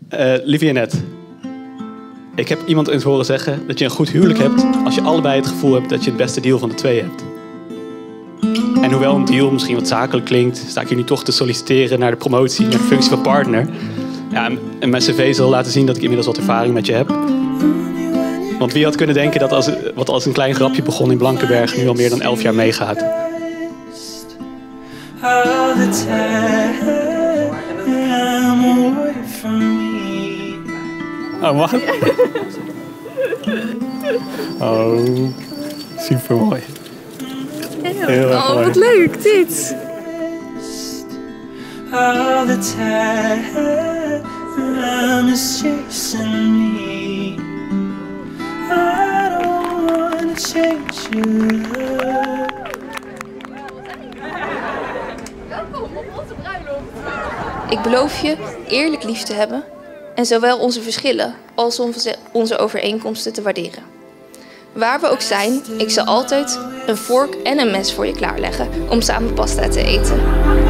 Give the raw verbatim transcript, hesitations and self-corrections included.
Uh, lieve Jeannette, ik heb iemand eens horen zeggen dat je een goed huwelijk hebt als je allebei het gevoel hebt dat je het beste deal van de twee hebt. En hoewel een deal misschien wat zakelijk klinkt, sta ik hier nu toch te solliciteren naar de promotie, naar de functie van partner. Ja, en mijn cv zal laten zien dat ik inmiddels wat ervaring met je heb. Want wie had kunnen denken dat als, wat als een klein grapje begon in Blankenberg nu al meer dan elf jaar meegaat. Oh, wat? Oh, super mooi. Heel erg oh, mooi. Wat leuk, dit. All the time is chasing me. I don't wanna change you. Welkom op onze bruiloft. Ik beloof je eerlijk lief te hebben en zowel onze verschillen als onze, onze overeenkomsten te waarderen. Waar we ook zijn, ik zal altijd een vork en een mes voor je klaarleggen om samen pasta te eten.